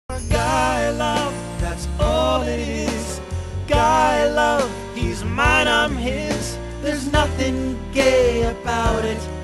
Guy love, that's all it is. Guy love, he's mine, I'm his. There's nothing gay about it.